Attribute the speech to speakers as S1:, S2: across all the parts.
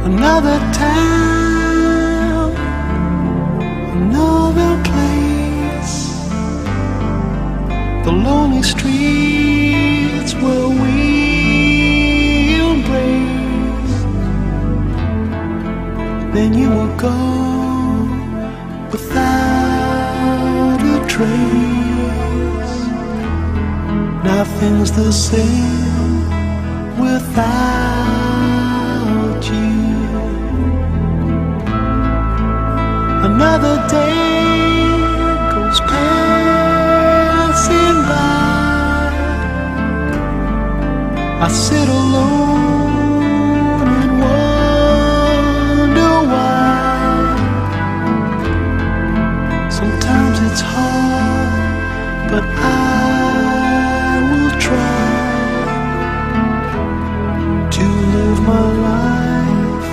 S1: Another town, another place, the lonely streets where we embrace. Then you will go without a trace. Nothing's the same without you. Another day goes passing by. I sit alone and wonder why. Sometimes it's hard, but I will try to live my life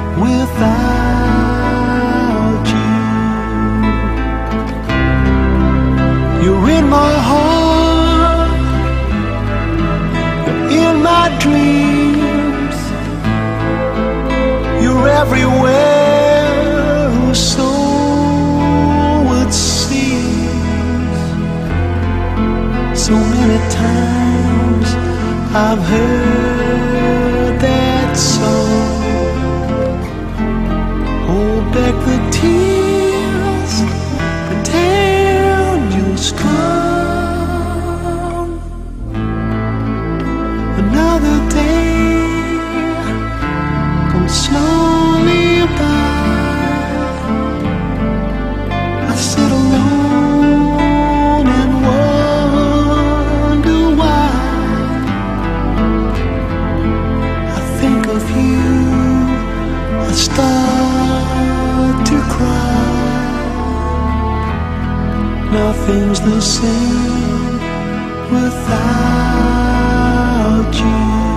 S1: without you. You're in my heart, you're in my dreams, you're everywhere, so it seems. So many times I've heard that song. Hold back the tears, pretend you're strong. Another day comes slowly by. I sit alone and wonder why. I think of you, I start to cry. Nothing's the same without you.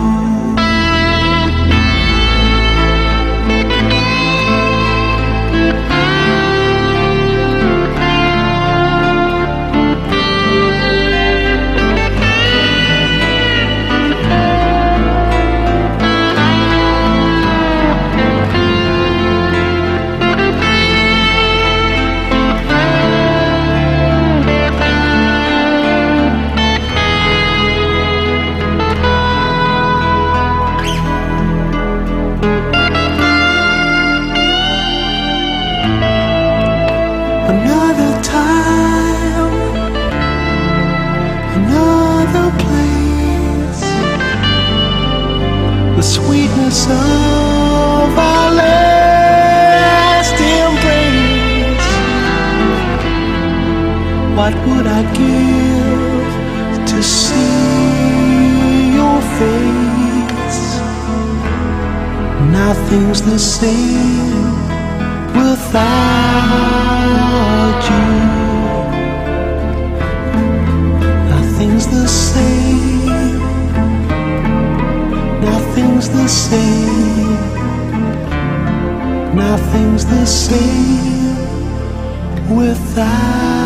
S1: Another time, another place, the sweetness of our last embrace. What would I give to see your face? Nothing's the same without you. Nothing's the same. Nothing's the same. Nothing's the same without